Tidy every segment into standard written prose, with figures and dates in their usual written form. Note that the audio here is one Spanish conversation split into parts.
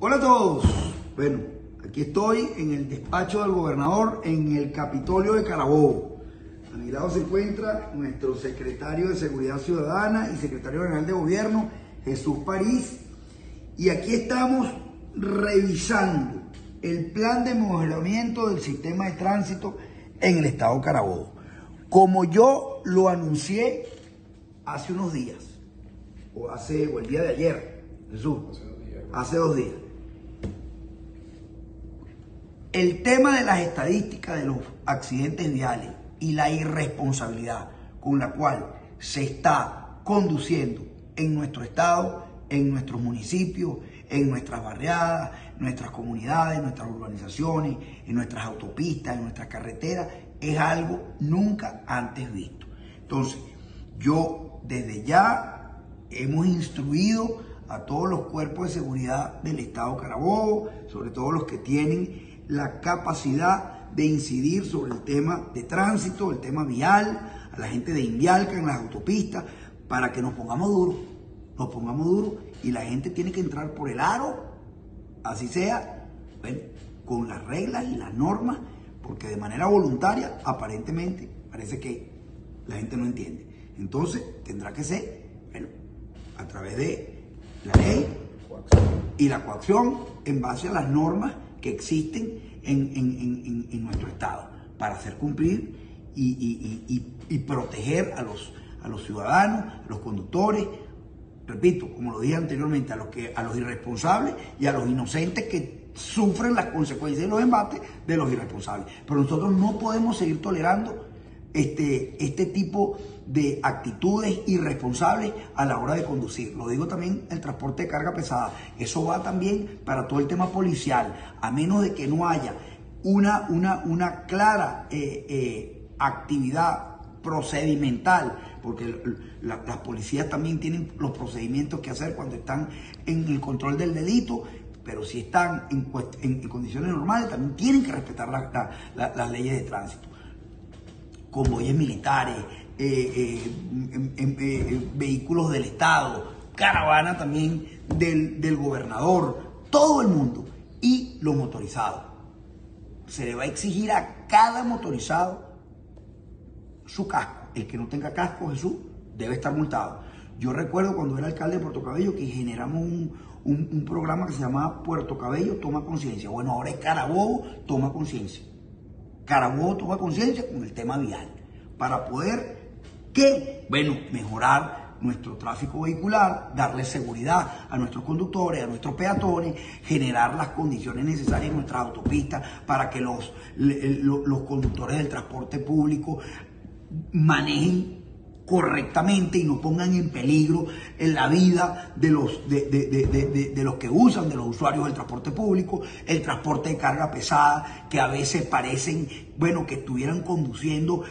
Hola a todos. Bueno, aquí estoy en el despacho del gobernador en el Capitolio de Carabobo. A mi lado se encuentra nuestro secretario de Seguridad Ciudadana y secretario general de Gobierno, Jesús París. Y aquí estamos revisando el plan de mejoramiento del sistema de tránsito en el estado de Carabobo. Como yo lo anuncié hace unos días, o el día de ayer, Jesús, hace 2 días. El tema de las estadísticas de los accidentes viales y la irresponsabilidad con la cual se está conduciendo en nuestro estado, en nuestros municipios, en nuestras barriadas, nuestras comunidades, nuestras urbanizaciones, en nuestras autopistas, en nuestras carreteras, es algo nunca antes visto. Entonces, yo desde ya hemos instruido a todos los cuerpos de seguridad del estado de Carabobo, sobre todo los que tienen la capacidad de incidir sobre el tema de tránsito, el tema vial, a la gente de Invialca en las autopistas, para que nos pongamos duros y la gente tiene que entrar por el aro, así sea, bueno, con las reglas y las normas, porque de manera voluntaria, aparentemente, parece que la gente no entiende. Entonces, tendrá que ser, bueno, a través de la ley y la coacción en base a las normas que existen en nuestro estado para hacer cumplir y proteger a los ciudadanos, a los conductores, repito, como lo dije anteriormente, a los irresponsables y a los inocentes que sufren las consecuencias y los embates de los irresponsables. Pero nosotros no podemos seguir tolerando este tipo de actitudes irresponsables a la hora de conducir. Lo digo también el transporte de carga pesada. Eso va también para todo el tema policial. A menos de que no haya una clara actividad procedimental, porque las policías también tienen los procedimientos que hacer cuando están en el control del delito, pero si están en condiciones normales también tienen que respetar las leyes de tránsito. Convoyes militares, vehículos del Estado, caravana también del gobernador, todo el mundo, y los motorizados. Se le va a exigir a cada motorizado su casco. El que no tenga casco, Jesús, debe estar multado. Yo recuerdo cuando era alcalde de Puerto Cabello que generamos un programa que se llamaba Puerto Cabello Toma Conciencia. Bueno, ahora es Carabobo Toma Conciencia. Carabobo toma conciencia con el tema vial para poder mejorar nuestro tráfico vehicular, darle seguridad a nuestros conductores, a nuestros peatones, generar las condiciones necesarias en nuestras autopistas para que los conductores del transporte público manejen correctamente y no pongan en peligro la vida de los que usan, de los usuarios del transporte público, el transporte de carga pesada, que a veces parecen, bueno, que estuvieran conduciendo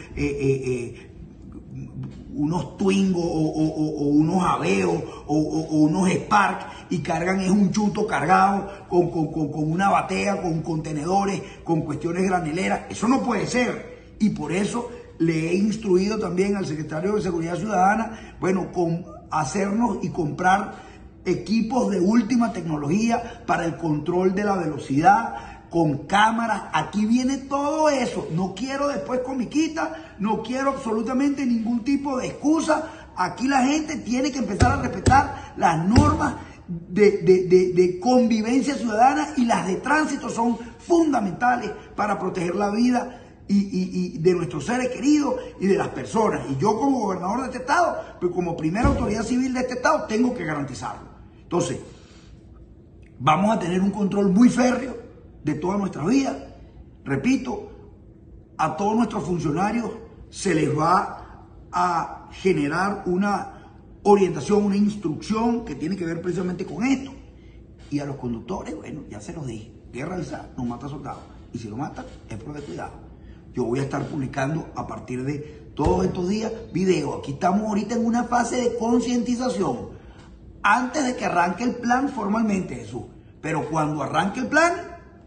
unos Twingo o unos Aveo o unos Spark y cargan es un chuto cargado con una batea, con contenedores, con cuestiones graneleras. Eso no puede ser, y por eso le he instruido también al secretario de Seguridad Ciudadana, bueno, con hacernos y comprar equipos de última tecnología para el control de la velocidad, con cámaras. Aquí viene todo eso. No quiero después comiquita, no quiero absolutamente ningún tipo de excusa. Aquí la gente tiene que empezar a respetar las normas de convivencia ciudadana, y las de tránsito son fundamentales para proteger la vida y de nuestros seres queridos y de las personas. Y yo como gobernador de este estado, pues como primera autoridad civil de este estado, tengo que garantizarlo. Entonces, vamos a tener un control muy férreo de todas nuestras vías. Repito, a todos nuestros funcionarios se les va a generar una orientación, una instrucción que tiene que ver precisamente con esto. Y a los conductores, bueno, ya se los dije, guerra alzada no mata soldados. Y si lo matan, es por descuidado. Yo voy a estar publicando a partir de todos estos días videos. Aquí estamos ahorita en una fase de concientización, antes de que arranque el plan formalmente, Jesús. Pero cuando arranque el plan,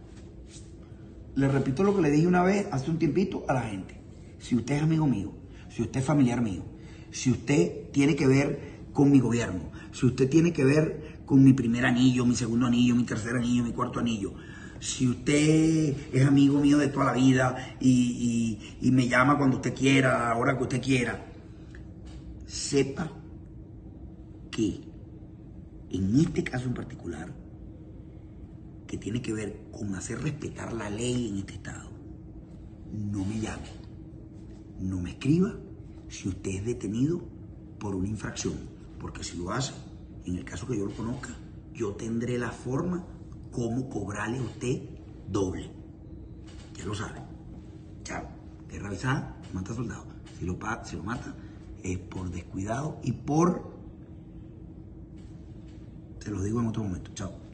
le repito lo que le dije una vez hace un tiempito a la gente. Si usted es amigo mío, si usted es familiar mío, si usted tiene que ver con mi gobierno, si usted tiene que ver con mi primer anillo, mi segundo anillo, mi tercer anillo, mi cuarto anillo. Si usted es amigo mío de toda la vida y me llama cuando usted quiera, a la hora que usted quiera, sepa que en este caso en particular, que tiene que ver con hacer respetar la ley en este estado, no me llame, no me escriba si usted es detenido por una infracción, porque si lo hace, en el caso que yo lo conozca, yo tendré la forma como cobrarle a usted doble. Ya lo sabe. Chao. Guerra avisada, mata soldado. Si lo mata, es por descuidado y por... Se lo digo en otro momento. Chao.